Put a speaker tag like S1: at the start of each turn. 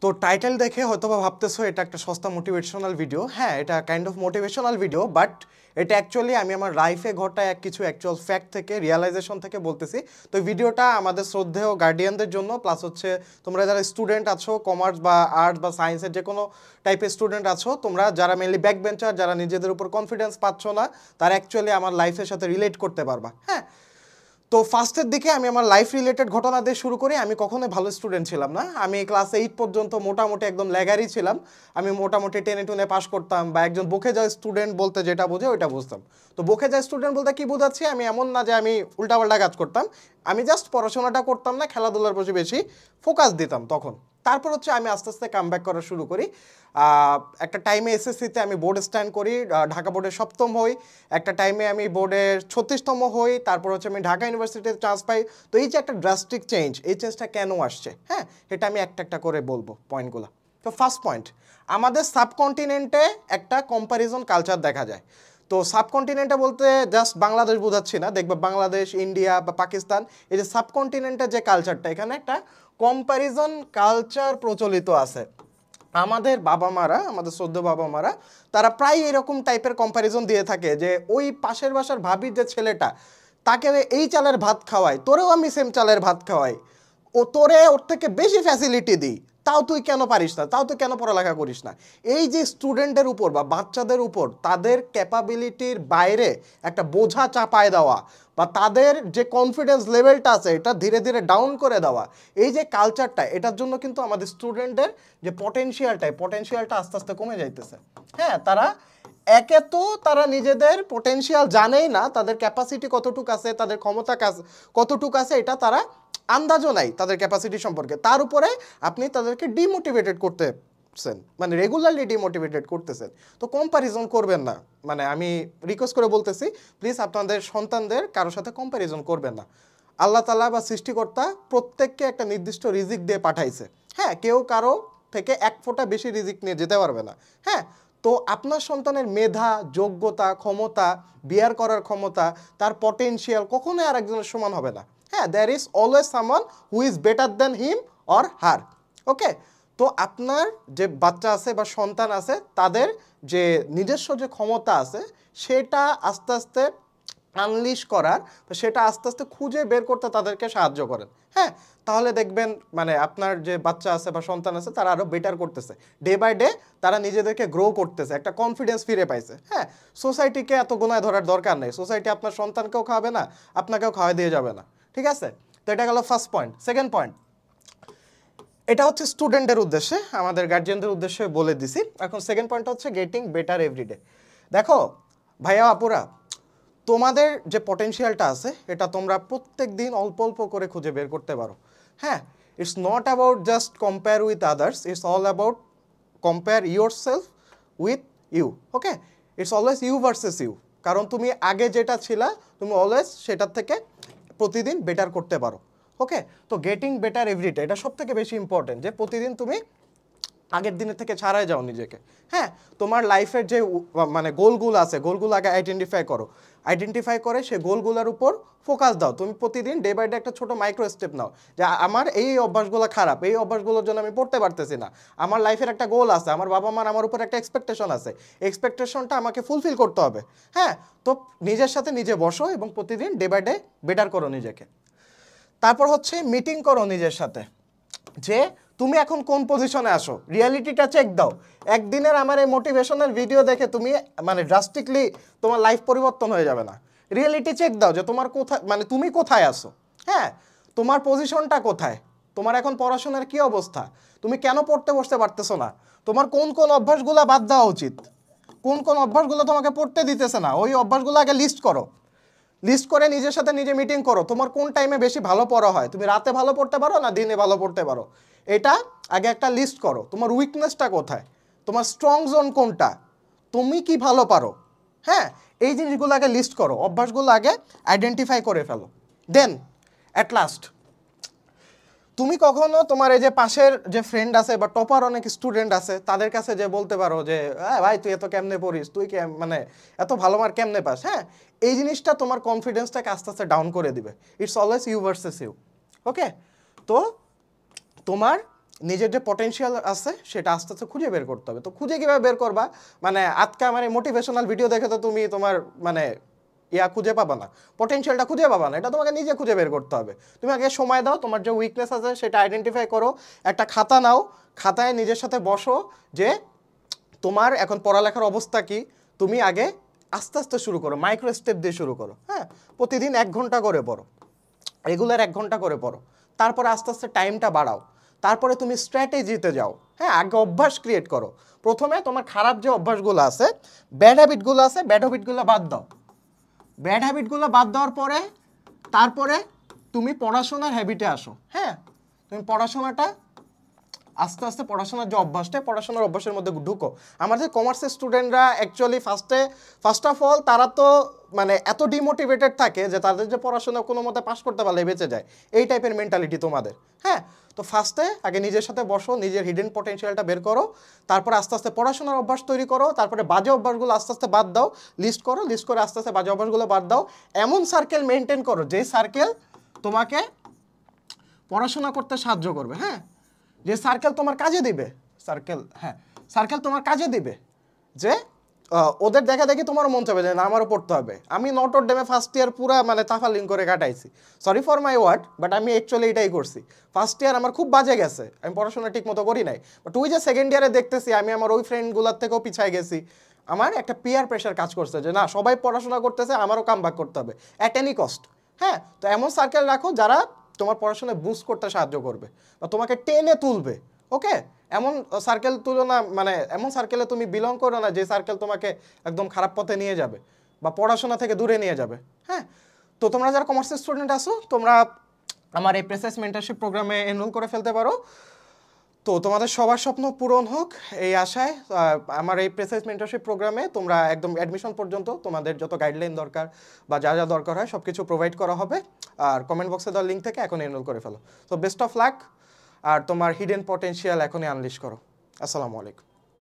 S1: তো টাইটেল দেখে হয়তোবা ভাবতেছো এটা একটা সস্তা মোটিভেশনাল ভিডিও। হ্যাঁ, এটা kind of motivational video, but এটা অ্যাকচুয়ালি আমি আমার লাইফে ঘটা কিছু অ্যাকচুয়াল ফ্যাক্ট থেকে, রিয়েলাইজেশন থেকে বলতেছি। তো এই ভিডিওটা আমাদের শ্রদ্ধেয় গার্ডিয়ানদের জন্য, প্লাস হচ্ছে তোমরা যারা স্টুডেন্ট আছো, কমার্স বা আর্টস বা সায়েন্সের যে কোনো টাইপের স্টুডেন্ট আছো, তোমরা যারা মেনলি ব্যাক বেঞ্চার, যারা নিজেদের উপর কনফিডেন্স পাচ্ছ না, তারা অ্যাকচুয়ালি আমার লাইফের সাথে রিলেট করতে পারবা। হ্যাঁ, তো ফার্স্টের দিকে আমি আমার লাইফ রিলেটেড ঘটনা দিয়ে শুরু করি। আমি কখনোই ভালো স্টুডেন্ট ছিলাম না। আমি ক্লাস 8 পর্যন্ত মোটামুটি একদম ল্যাগারই ছিলাম। আমি মোটামুটি 10-এ পাস করতাম, বা একজন বকে যায় স্টুডেন্ট বলতে যেটা বোঝে ওইটা বুঝতাম। তো বকে যায় স্টুডেন্ট বলতে কি বোঝাচ্ছি, আমি এমন না যে আমি উল্টাপাল্টা কাজ করতাম, আমি জাস্ট পড়াশোনাটা করতাম না, খেলাধুলার প্রতি বেশি ফোকাস দিতাম তখন। তারপর হচ্ছে আমি আস্তে আস্তে কাম ব্যাক করা শুরু করি। একটা টাইমে এসএসসিতে আমি বোর্ড স্ট্যান্ড করি, ঢাকা বোর্ডের 7ম হই। একটা টাইমে আমি বোর্ডের 36তম হই। তারপর হচ্ছে আমি ঢাকা ইউনিভার্সিটিতে চান্স পাই। তো এই যে একটা ড্রাস্টিক চেঞ্জ, এই চেঞ্জটা কেন আসছে, হ্যাঁ, এটা আমি একটা একটা করে বলবো পয়েন্টগুলো। তো ফার্স্ট পয়েন্ট, আমাদের সাবকন্টিনেন্টে একটা কম্প্যারিজন কালচার দেখা যায়। তো সাবকন্টিনেন্টে বলতে জাস্ট বাংলাদেশ বোঝাচ্ছি না, দেখবে বাংলাদেশ, ইন্ডিয়া বা পাকিস্তান, এই যে সাবকন্টিনেন্টের যে কালচারটা, এখানে একটা কম্প্যারিজন কালচার প্রচলিত আছে। আমাদের বাবা মারা, আমাদের শ্রদ্ধেয় বাবা মারা, তারা প্রায় এরকম টাইপের কম্প্যারিজন দিয়ে থাকে যে ওই পাশের বাসার ভাবির যে ছেলেটা, তাকে এই চালের ভাত খাওয়াই, তোরেও আমি সেম চালের ভাত খাওয়াই, ও তোরে ওর থেকে বেশি ফ্যাসিলিটি দিই, তাও তুই কেন পারিস না, তাও তুই কেন পড়ালেখা করিস না। এই যে স্টুডেন্টের উপর বা বাচ্চাদের উপর তাদের ক্যাপাবিলিটির বাইরে একটা বোঝা চাপায় দেওয়া, বা তাদের যে কনফিডেন্স লেভেলটা আছে এটা ধীরে ধীরে ডাউন করে দেওয়া, এই যে কালচারটা, এটার জন্য কিন্তু আমাদের স্টুডেন্টদের যে পটেনশিয়ালটা আস্তে আস্তে কমে যাইতেছে। হ্যাঁ, তারা একে তো তারা নিজেদের পোটেনশিয়াল জানেই না, তাদের ক্যাপাসিটি কতটুকু আছে, তাদের ক্ষমতা কতটুকু আছে, এটা তারা আন্দাজও নাই তাদের ক্যাপাসিটি সম্পর্কে। তার উপরে আপনি তাদেরকে ডিমোটিভেটেড করতেছেন, মানে রেগুলারলি ডিমোটিভেটেড করতেছেন। তো কম্প্যারিজন করবেন না, মানে আমি রিকোয়েস্ট করে বলতেছি, প্লিজ আপনাদের সন্তানদের কারোর সাথে কম্প্যারিজন করবেন না। আল্লাহ তাআলা বা সৃষ্টিকর্তা প্রত্যেককে একটা নির্দিষ্ট রিজিক দিয়ে পাঠাইছে। হ্যাঁ, কেউ কারো থেকে এক ফোঁটা বেশি রিজিক নিয়ে যেতে পারবে না। হ্যাঁ, তো আপনার সন্তানের মেধা, যোগ্যতা, ক্ষমতা, বিয়ার করার ক্ষমতা, তার পটেনশিয়াল কখনোই আর একজনের সমান হবে না। হ্যাঁ, there is always someone who is better than him or her. Okay, তো আপনার যে বাচ্চা আছে বা সন্তান আছে, তাদের যে নিজস্ব যে ক্ষমতা আছে সেটা আস্তে আস্তে আনলিশ করার, সেটা আস্তে আস্তে খুঁজে বের করতে তাদেরকে সাহায্য করেন। হ্যাঁ, তাহলে দেখবেন মানে আপনার যে বাচ্চা আছে বা সন্তান আছে তারা আরও বেটার করতেছে, ডে বাই ডে তারা নিজেদেরকে গ্রো করতেছে, একটা কনফিডেন্স ফিরে পাইছে। হ্যাঁ, সোসাইটিকে এত গোনায় ধরার দরকার নেই, সোসাইটি আপনার সন্তানকেও খাওয়াবে না, আপনাকেও খাওয়াই দিয়ে যাবে না। ঠিক আছে, তো এটা গেল ফার্স্ট পয়েন্ট। সেকেন্ড পয়েন্ট, এটা হচ্ছে স্টুডেন্টের উদ্দেশ্যে, আমাদের গার্জিয়ানদের উদ্দেশ্যে বলে দিছি। এখন সেকেন্ড পয়েন্ট হচ্ছে গেটিং বেটার এভরিডে। দেখো ভাইয়া আপুরা, তোমাদের যে পটেনশিয়ালটা আছে এটা তোমরা প্রত্যেক দিন অল্প অল্প করে খুঁজে বের করতে পারো। হ্যাঁ, it's not about just compare with others, it's all about compare yourself with you. Okay, it's always you versus you. কারণ তুমি আগে যেটা ছিলা, তুমি অলওয়েজ সেটার থেকে প্রতিদিন বেটার করতে পারো। ওকে, তো গেটিং বেটার এভরিডে, এটা সব থেকে বেশি ইম্পর্টেন্ট, যে প্রতিদিন তুমি আগের দিনের থেকে ছাড়াই যাও নিজেকে। হ্যাঁ, তোমার লাইফের যে মানে গোলগুলো আছে, গোলগুলো আগে আইডেন্টিফাই করে সে গোলগুলোর উপর ফোকাস দাও। তুমি প্রতিদিন ডে বাই ডে একটা ছোটো মাইক্রো স্টেপ নাও, যে আমার এই অভ্যাসগুলো খারাপ, এই অভ্যাসগুলোর জন্য আমি পড়তে পারতেছি না, আমার লাইফের একটা গোল আছে, আমার বাবা মার আমার উপর একটা এক্সপেকটেশন আছে, এক্সপেকটেশনটা আমাকে ফুলফিল করতে হবে। হ্যাঁ, তো নিজের সাথে নিজে বসো এবং প্রতিদিন ডে বাই ডে বেটার করো নিজেকে। তারপর হচ্ছে মিটিং করো নিজের সাথে, যে তুমি এখন কোন পজিশনে আসো, রিয়ালিটিটা চেক দাও। একদিনের আমার এই মোটিভেশনাল ভিডিও দেখে তুমি মানে ড্রাস্টিকলি তোমার লাইফ পরিবর্তন হয়ে যাবে না। রিয়ালিটি চেক দাও যে তোমার কোথায়, মানে তুমি কোথায় আসো। হ্যাঁ, তোমার পজিশনটা কোথায়, তোমার এখন পড়াশোনার কি অবস্থা, তুমি কেন পড়তে বসতে পারতেছো না, তোমার কোন কোন অভ্যাসগুলো বাদ দেওয়া উচিত, কোন কোন অভ্যাসগুলো তোমাকে পড়তে দিতেছে না, ওই অভ্যাসগুলো আগে লিস্ট করো। লিস্ট করে নিজের সাথে নিজে মিটিং করো, তোমার কোন টাইমে বেশি ভালো পড়া হয়, তুমি রাতে ভালো পড়তে পারো না দিনে ভালো পড়তে পারো, এটা আগে একটা লিস্ট করো। তোমার উইকনেসটা কোথায়, তোমার স্ট্রং জোন কোনটা, তুমি কি ভালো পারো। হ্যাঁ, এই জিনিসগুলো আগে লিস্ট করো, অভ্যাসগুলো আগে আইডেন্টিফাই করে ফেলো। দেন অ্যাট লাস্ট তুমি কখনো তোমার এই যে পাশের যে ফ্রেন্ড আছে বা টপার অনেক স্টুডেন্ট আছে তাদের কাছে যে বলতে পারো যে ভাই তুই এত কেমনে পড়িস, তুই মানে এত ভালো মার্ক কেমনে পাস। হ্যাঁ, এই জিনিসটা তোমার কনফিডেন্সটাকে আস্তে আস্তে ডাউন করে দিবে। It's always you versus you. Okay, তো তোমার নিজের যে পটেনশিয়াল আছে সেটা আস্তে আস্তে খুঁজে বের করতে হবে। তো খুঁজে কীভাবে বের করবা, মানে আজকে আমার এই মোটিভেশনাল ভিডিও দেখে তো তুমি তোমার মানে খুঁজে পাবা না, পটেনশিয়ালটা খুঁজে পাবা না, এটা তোমাকে নিজে খুঁজে বের করতে হবে। তুমি আগে সময় দাও, তোমার যে উইকনেস আছে সেটা আইডেন্টিফাই করো, একটা খাতা নাও, খাতায় নিজের সাথে বসো যে তোমার এখন পড়ালেখার অবস্থা কি, তুমি আগে আস্তে আস্তে শুরু করো, মাইক্রো স্টেপ দিয়ে শুরু করো। হ্যাঁ, প্রতিদিন 1 ঘন্টা করে পড়ো, রেগুলার 1 ঘন্টা করে পড়ো, তারপরে আস্তে আস্তে টাইমটা বাড়াও, তারপরে তুমি স্ট্র্যাটেজিতে যাও। হ্যাঁ, আগে অভ্যাস ক্রিয়েট করো। প্রথমে তোমার খারাপ যে অভ্যাসগুলো আছে, ব্যাড হ্যাবিটগুলো আছে, ব্যাড হ্যাবিটগুলো বাদ দাও। ব্যাড হ্যাবিটগুলো বাদ দেওয়ার পরে তারপরে তুমি পড়াশোনার হ্যাবিটে আসো। হ্যাঁ, তুমি পড়াশোনাটা আস্তে আস্তে পড়াশোনার যে অভ্যাসটা, পড়াশোনার অভ্যাসের মধ্যে ঢুকো। আমাদের কমার্সের স্টুডেন্টরা অ্যাকচুয়ালি ফার্স্ট অফ অল তারা তো মানে এত ডিমোটিভেটেড থাকে যে তাদের যে পড়াশোনা কোনো মতে পাস করতে পারলে বেঁচে যায়, এই টাইপের মেন্টালিটি তোমাদের। হ্যাঁ, তো ফার্স্টে আগে নিজের সাথে বসো, নিজের হিডেন পটেনশিয়ালটা বের করো, তারপরে আস্তে আস্তে পড়াশোনার অভ্যাস তৈরি করো, তারপরে বাজে অভ্যাসগুলো আস্তে আস্তে বাদ দাও, লিস্ট করো, লিস্ট করে আস্তে আস্তে বাজে অভ্যাসগুলো বাদ দাও। এমন সার্কেল মেনটেন করো যে সার্কেল তোমাকে পড়াশোনা করতে সাহায্য করবে। হ্যাঁ, যে সার্কেল তোমার কাজে দিবে, সার্কেল তোমার কাজে দিবে, যে ওদের দেখা দেখি তোমার মন চাবে যে না আমারও পড়তে হবে। আমি নটর ডেমে ফার্স্ট ইয়ার পুরা মানে তাফালিং করে কাটাইছি, sorry for my word, but আমি অ্যাকচুয়ালি এটাই করছি। ফার্স্ট ইয়ার আমার খুব বাজে গেছে, আমি পড়াশোনা ঠিক মতো করি নাই, বাট ওই যে সেকেন্ড ইয়ারে দেখতেছি আমি আমার ওই ফ্রেন্ডগুলোর থেকেও পিছায় গেছি। আমার একটা পিয়ার প্রেশার কাজ করছে যে না সবাই পড়াশোনা করতেছে, আমারও কাম ব্যাক করতে হবে অ্যাট এনি কস্ট। হ্যাঁ, তো এমন সার্কেল রাখো যারা তোমার পড়াশোনায় বুস্ট করতে সাহায্য করবে বা তোমাকে টেনে তুলবে। ওকে, এমন সার্কেল তুলো না, মানে এমন সার্কেলে তুমি বিলং করো না যে সার্কেল তোমাকে একদম খারাপ পথে নিয়ে যাবে বা পড়াশোনা থেকে দূরে নিয়ে যাবে। হ্যাঁ, তো তোমরা যারা কমার্সের স্টুডেন্ট আসো, তোমরা আমার এই প্রেসেস মেন্টরশিপ প্রোগ্রামে এনরোল করে ফেলতে পারো। তো তোমাদের সবার স্বপ্ন পূরণ হোক এই আশায় আমার এই প্রেসেস মেন্টরশিপ প্রোগ্রামে তোমরা একদম অ্যাডমিশন পর্যন্ত তোমাদের যত গাইডলাইন দরকার বা যা যা দরকার হয় সব কিছু প্রোভাইড করা হবে। আর কমেন্ট বক্সে দেওয়ার লিঙ্ক থেকে এখন এনরোল করে ফেলো। তো বেস্ট অফ লাক, আর তোমার হিডেন পটেনশিয়াল এখনই আনলিশ করো। আসসালামু আলাইকুম।